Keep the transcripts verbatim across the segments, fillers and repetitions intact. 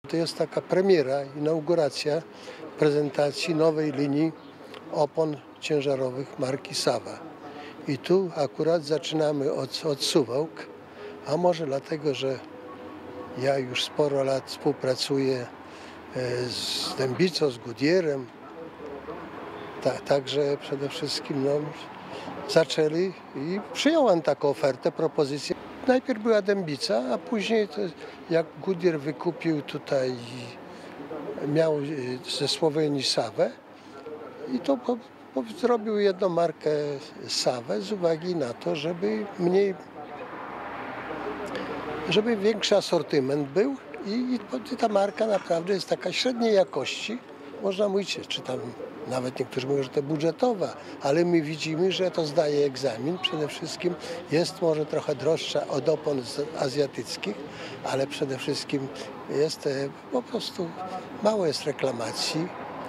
To jest taka premiera, inauguracja prezentacji nowej linii opon ciężarowych marki Sawa. I tu akurat zaczynamy od, od Suwałk, a może dlatego, że ja już sporo lat współpracuję z Dębicą, z Goodyearem. Ta, także przede wszystkim no, zaczęli i przyjąłem taką ofertę, propozycję. Najpierw była Dębica, a później to, jak Goodyear wykupił tutaj, miał ze Słowenii Sawę i to po, po, zrobił jedną markę Sawę z uwagi na to, żeby mniej, żeby większy asortyment był i, i ta marka naprawdę jest taka średniej jakości. Można mówić, czy tam nawet niektórzy mówią, że to budżetowa, ale my widzimy, że to zdaje egzamin. Przede wszystkim jest może trochę droższa od opon azjatyckich, ale przede wszystkim jest po prostu mało jest reklamacji.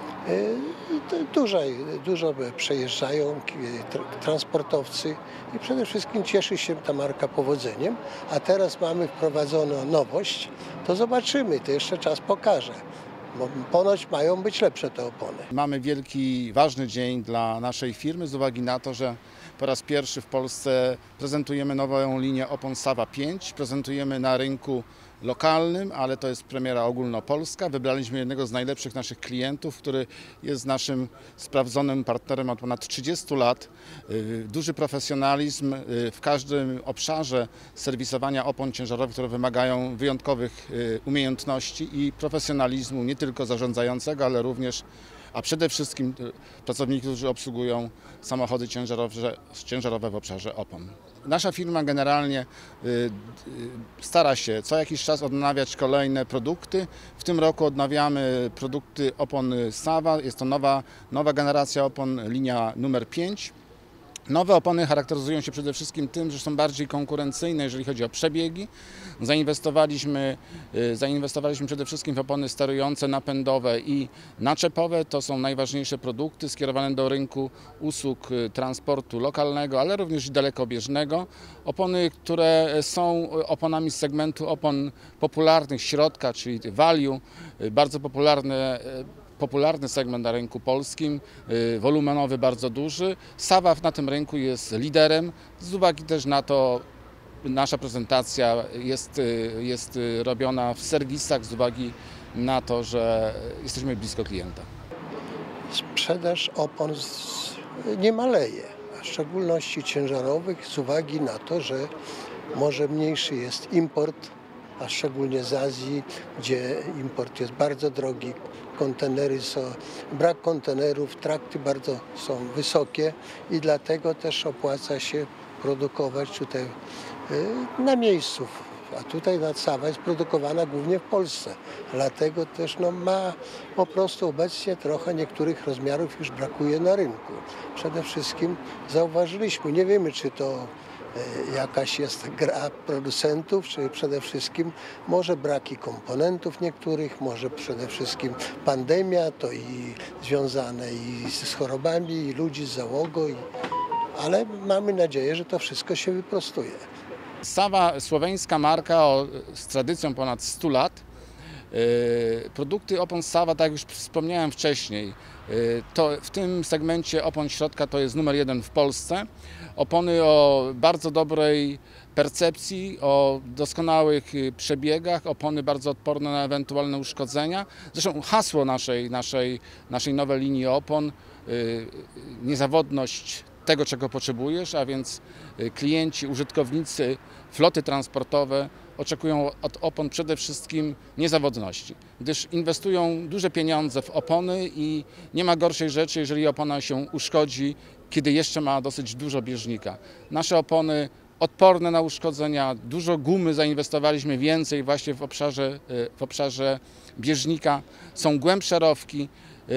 Dużo, dużo przejeżdżają transportowcy i przede wszystkim cieszy się ta marka powodzeniem. A teraz mamy wprowadzoną nowość, to zobaczymy, to jeszcze czas pokaże. Bo ponoć mają być lepsze te opony. Mamy wielki, ważny dzień dla naszej firmy z uwagi na to, że po raz pierwszy w Polsce prezentujemy nową linię opon Sawa pięć. Prezentujemy na rynku lokalnym, ale to jest premiera ogólnopolska. Wybraliśmy jednego z najlepszych naszych klientów, który jest naszym sprawdzonym partnerem od ponad trzydziestu lat. Duży profesjonalizm w każdym obszarze serwisowania opon ciężarowych, które wymagają wyjątkowych umiejętności i profesjonalizmu nie tylko zarządzającego, ale również, a przede wszystkim pracowników, którzy obsługują samochody ciężarowe, ciężarowe w obszarze opon. Nasza firma generalnie stara się co jakiś czas odnawiać kolejne produkty. W tym roku odnawiamy produkty opon Sawa. Jest to nowa, nowa generacja opon, linia numer pięć. Nowe opony charakteryzują się przede wszystkim tym, że są bardziej konkurencyjne, jeżeli chodzi o przebiegi. Zainwestowaliśmy, zainwestowaliśmy przede wszystkim w opony sterujące, napędowe i naczepowe. To są najważniejsze produkty skierowane do rynku usług transportu lokalnego, ale również dalekobieżnego. Opony, które są oponami z segmentu opon popularnych środka, czyli value, bardzo popularne. Popularny segment na rynku polskim, wolumenowy, bardzo duży. Sawa na tym rynku jest liderem. Z uwagi też na to nasza prezentacja jest, jest robiona w serwisach, z uwagi na to, że jesteśmy blisko klienta. Sprzedaż opon nie maleje, a w szczególności ciężarowych z uwagi na to, że może mniejszy jest import, a szczególnie z Azji, gdzie import jest bardzo drogi, kontenery są, brak kontenerów, trakty bardzo są wysokie i dlatego też opłaca się produkować tutaj na miejscu. A tutaj Sawa jest produkowana głównie w Polsce, dlatego też no, ma po prostu obecnie trochę niektórych rozmiarów już brakuje na rynku. Przede wszystkim zauważyliśmy, nie wiemy czy to jakaś jest gra producentów, czy przede wszystkim może braki komponentów niektórych, może przede wszystkim pandemia, to i związane i z chorobami, i ludzi z załogą, i, ale mamy nadzieję, że to wszystko się wyprostuje. Sawa, słoweńska marka o, z tradycją ponad stu lat. Produkty opon Sawa, tak jak już wspomniałem wcześniej, to w tym segmencie opon środka to jest numer jeden w Polsce. Opony o bardzo dobrej percepcji, o doskonałych przebiegach, opony bardzo odporne na ewentualne uszkodzenia. Zresztą hasło naszej, naszej, naszej nowej linii opon, niezawodność tego, czego potrzebujesz, a więc klienci, użytkownicy, floty transportowe oczekują od opon przede wszystkim niezawodności, gdyż inwestują duże pieniądze w opony i nie ma gorszej rzeczy, jeżeli opona się uszkodzi, kiedy jeszcze ma dosyć dużo bieżnika. Nasze opony odporne na uszkodzenia, dużo gumy zainwestowaliśmy więcej właśnie w obszarze, w obszarze bieżnika, są głębsze rowki,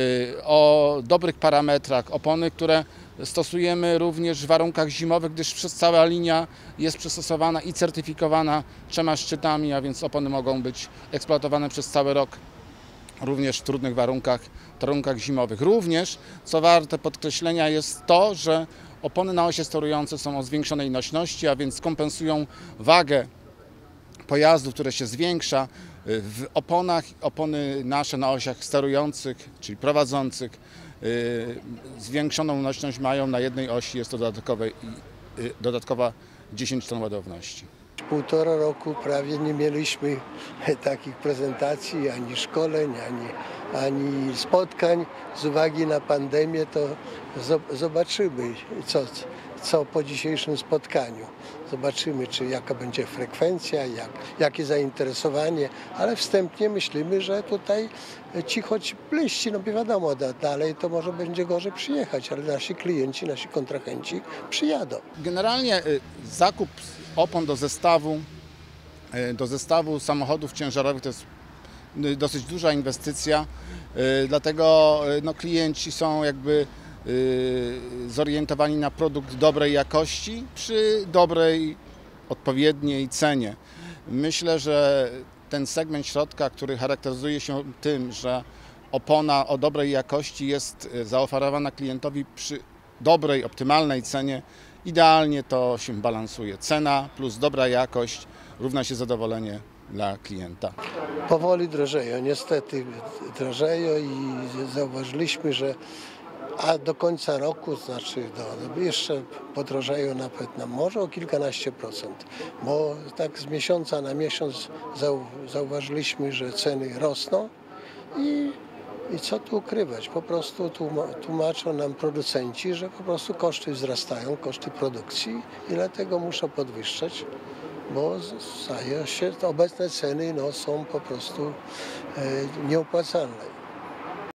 o dobrych parametrach, opony, które stosujemy również w warunkach zimowych, gdyż przez cała linia jest przystosowana i certyfikowana trzema szczytami, a więc opony mogą być eksploatowane przez cały rok, również w trudnych warunkach, warunkach zimowych. Również, co warte podkreślenia, jest to, że opony na osie sterujące są o zwiększonej nośności, a więc kompensują wagę pojazdu, które się zwiększa, W oponach, opony nasze na osiach sterujących, czyli prowadzących, zwiększoną nośność mają na jednej osi, jest to dodatkowe, dodatkowa dziesięć ton ładowności. Półtora roku prawie nie mieliśmy takich prezentacji, ani szkoleń, ani, ani spotkań. Z uwagi na pandemię to zobaczymy, co, co po dzisiejszym spotkaniu. Zobaczymy, czy jaka będzie frekwencja, jak, jakie zainteresowanie, ale wstępnie myślimy, że tutaj ci choć bliżsi, no wiadomo, dalej to może będzie gorzej przyjechać, ale nasi klienci, nasi kontrahenci przyjadą. Generalnie zakup opon do zestawu, do zestawu samochodów ciężarowych to jest dosyć duża inwestycja, dlatego no, klienci są jakby zorientowani na produkt dobrej jakości przy dobrej, odpowiedniej cenie. Myślę, że ten segment środka, który charakteryzuje się tym, że opona o dobrej jakości jest zaoferowana klientowi przy dobrej, optymalnej cenie, idealnie to się balansuje. Cena plus dobra jakość równa się zadowolenie dla klienta. Powoli drożeją, niestety drożeją i zauważyliśmy, że a do końca roku, znaczy do, jeszcze podrożeją nawet na może o kilkanaście procent, bo tak z miesiąca na miesiąc zau, zauważyliśmy, że ceny rosną i, i co tu ukrywać, po prostu tłumaczą nam producenci, że po prostu koszty wzrastają, koszty produkcji i dlatego muszą podwyższać, bo zdaje się, obecne ceny no, są po prostu e, nieopłacalne.